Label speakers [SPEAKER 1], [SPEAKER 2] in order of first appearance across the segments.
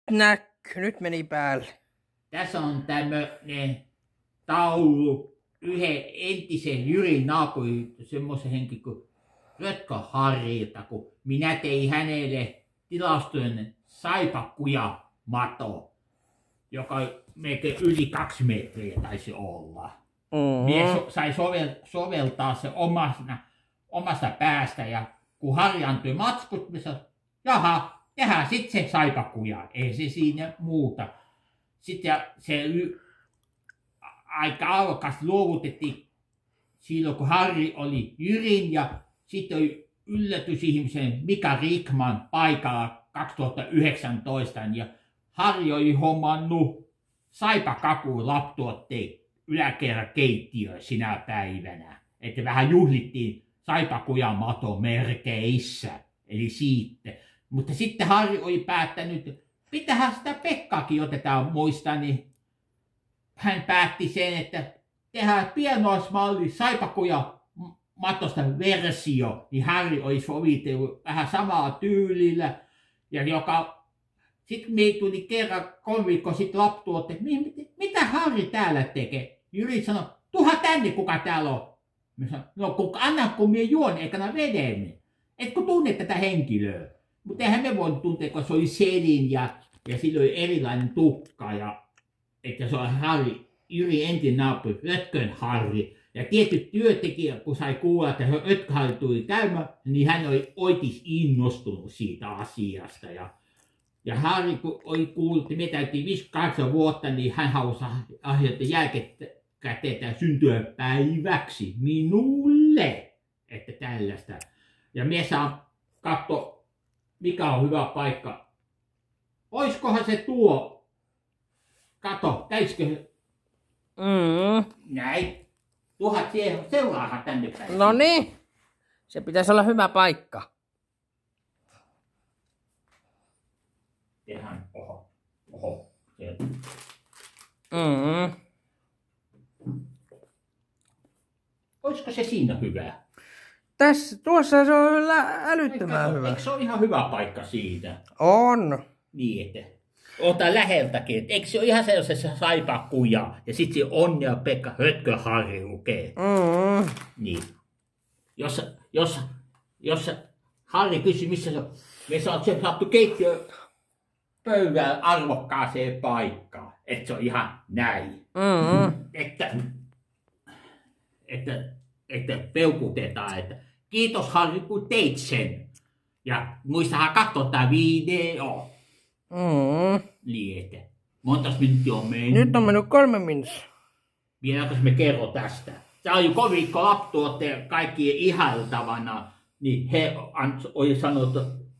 [SPEAKER 1] Nyt meni päälle.
[SPEAKER 2] Tässä on tämmönen taulu yhden entisen Jyrin naapurin, semmoisen henki kuin Rötkö Harrilta, kun minä tein hänelle tilastojen saipakuja mato, joka melkein yli 2 metriä taisi olla. Mies sai soveltaa se omasta päästä, ja kun Harri antoi matskut, me sanoin, jaha, tehdään sitten se saipakuja, ei se siinä muuta. Sitten se aika arvokkaasti luovutettiin silloin, kun Harri oli Jyrin, ja sitten oli yllätysihmisen Mika Rickman paikalla 2019, ja Harri oli hommannut saipakakuun laptuotteen yläkerran keittiöön sinä päivänä, että vähän juhlittiin saipakujan maton merkeissä, eli siitä. Mutta sitten Harri oli päättänyt, pitähän sitä Pekkaakin otetaan muistaa, niin hän päätti sen, että tehdään pienoismalli saipakuja matosta versio, niin Harri oli sovitellut vähän samaa tyylillä, ja sitten me tuli kerran 3 viikkoa sitten laptuotte, mitä Harri täällä tekee? Jyri sanoi, tuha tänne, kuka täällä on. Mä sanoin, no anna kun minä juon, eikä nää veden. Etkö tunne tätä henkilöä? Mutta eihän me voinut tuntea, kun se oli Selin ja sillä oli erilainen tukka. Ja, että se oli Harri, Jyri entinen naapuri, Rötkön Harri. Ja tietyt työntekijät, kun sai kuulla, että Rötkön Harri tuli käymään, niin hän oli oikein innostunut siitä asiasta. Ja Harri, kun oli kuullut, että me täytiin 58 vuotta, niin hän halusi asioita jälkikäteen syntymäpäiväksi minulle, että tällaista. Ja me saan katsoa, mikä on hyvä paikka. Oiskohan se tuo? Kato, täisikö? Näin. Tuhat seuraahan tänne päin.
[SPEAKER 1] No niin, se pitäisi olla hyvä paikka.
[SPEAKER 2] Tehdään, oho, sieltä. Olisiko se siinä hyvä?
[SPEAKER 1] Tuossa se on älyttömän hyvä.
[SPEAKER 2] Eikö se ole ihan hyvä paikka siitä?
[SPEAKER 1] On.
[SPEAKER 2] Niin, että ota läheltäkin. Eikö se ole ihan sellaisessa saipakuja ja sitten se Onnea Pekka Rötkö Harri lukee? Niin. Jos Harri kysyy, missä se on, me saattu keittiö pöydän arvokkaaseen paikkaan. Että se on ihan näin. Että peukutetaan, että kiitos Harri, kun teit sen. Ja muistahan katsoa tämä video. Liete. Montas minuuttia on mennyt?
[SPEAKER 1] Nyt on mennyt 3 minuuttia.
[SPEAKER 2] Vieläkö me kerro tästä? Tämä oli kovikko laptuotteen kaikkien ihailtavana. Niin he oli sanonut,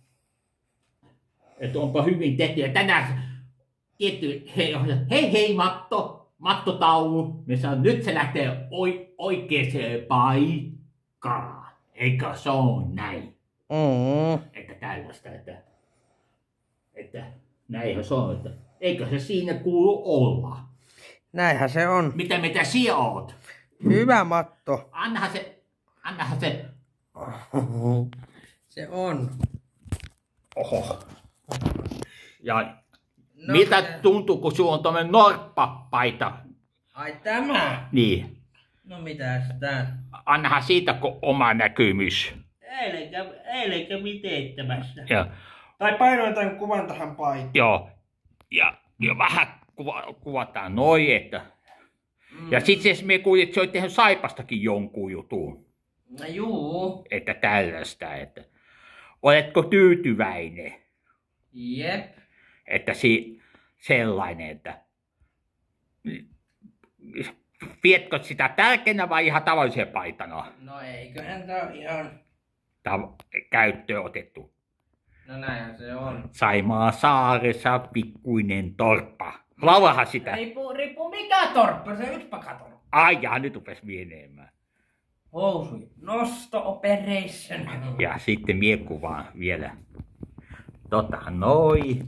[SPEAKER 2] että onpa hyvin tehty. Ja tänään tietty, hei mattotaulu. Me sanoin, nyt se lähtee oikeaan paikkaan. Eikö se ole näin? Että tällaista, että näinhän se on, että eikö se siinä kuulu olla?
[SPEAKER 1] Näinhän se on.
[SPEAKER 2] Mitä sinä oot?
[SPEAKER 1] Hyvä matto.
[SPEAKER 2] Annahan se.
[SPEAKER 1] Se on.
[SPEAKER 2] Oho. Ja no, miltä tuntuu, kun sinulla on tommonen norppapaita?
[SPEAKER 1] Ai tämä?
[SPEAKER 2] Niin.
[SPEAKER 1] No mitäs tää?
[SPEAKER 2] Annahan siitä oma näkymys.
[SPEAKER 1] Eilenkä miteettämässä.
[SPEAKER 2] Joo.
[SPEAKER 1] Tai painoin tämän kuvan tähän paitaan.
[SPEAKER 2] Joo. Ja vähän kuvataan noin, että. Ja sitten me kuulin, että se oli tehnyt Saipastakin jonkun jutun.
[SPEAKER 1] No juu.
[SPEAKER 2] Että tällaista, että. Oletko tyytyväinen?
[SPEAKER 1] Jep.
[SPEAKER 2] Että sellainen, että. Vietkö sitä tärkeänä vai ihan tavalliseen paitana?
[SPEAKER 1] No eiköhän tää ole ihan
[SPEAKER 2] käyttöön otettu.
[SPEAKER 1] No näinhän se on.
[SPEAKER 2] Saimaa saaressa pikkuinen torppa. Laulahan sitä.
[SPEAKER 1] Riippuu mikä torppa, se yksi pakatorppa.
[SPEAKER 2] Ai jaa, nyt rupes vieneemään.
[SPEAKER 1] Housui. Nosto operation.
[SPEAKER 2] Ja sitten mie kuvaan vielä. Noi.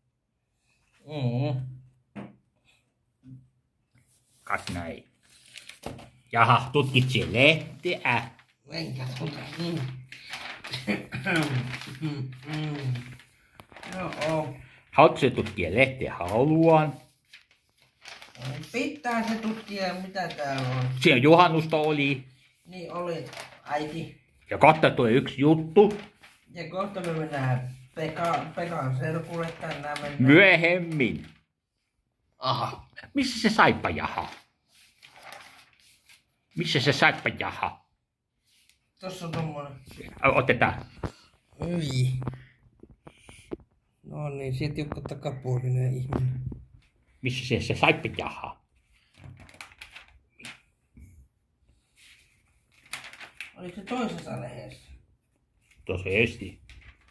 [SPEAKER 2] Kas näin. Jaha, tutkitse lehteä.
[SPEAKER 1] Enkä tuta. Joo.
[SPEAKER 2] Haluatko se tutkia lehteä? Haluan.
[SPEAKER 1] Pitää se tutkia, mitä täällä on.
[SPEAKER 2] Siellä juhannusta oli.
[SPEAKER 1] Niin oli, äiti.
[SPEAKER 2] Ja kohta tulee yksi juttu.
[SPEAKER 1] Ja kohta me mennään Pekan serkulle tänään mennään.
[SPEAKER 2] Myöhemmin. Aha. Missä se saippajaha? Missä se saippajaha?
[SPEAKER 1] Tossa on tommonen.
[SPEAKER 2] Otetaan.
[SPEAKER 1] Ui. No niin, sieltä joku takapuolinen ihminen.
[SPEAKER 2] Missä se saippajaha?
[SPEAKER 1] Oliko se toisessa lehdessä?
[SPEAKER 2] Tuossa esti.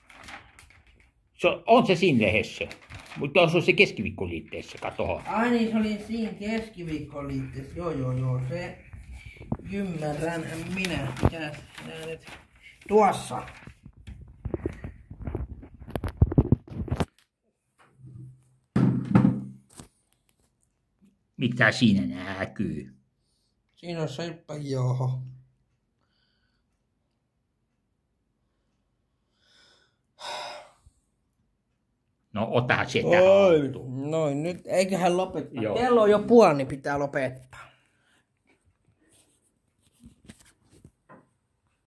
[SPEAKER 2] On se siinä lehdessä. Mutta tuossa on se keskiviikkoliitteessä, kato.
[SPEAKER 1] Ai niin, se oli siinä keskiviikkoliitteessä. Joo, se ymmärrän minä. Mikä sinä nyt? Tuossa.
[SPEAKER 2] Mitä siinä näkyy?
[SPEAKER 1] Siinä on saippajaha.
[SPEAKER 2] No ota sitä.
[SPEAKER 1] Noin, nyt eiköhän lopettaa.
[SPEAKER 2] Joo.
[SPEAKER 1] Kello on jo puoli, niin pitää lopettaa.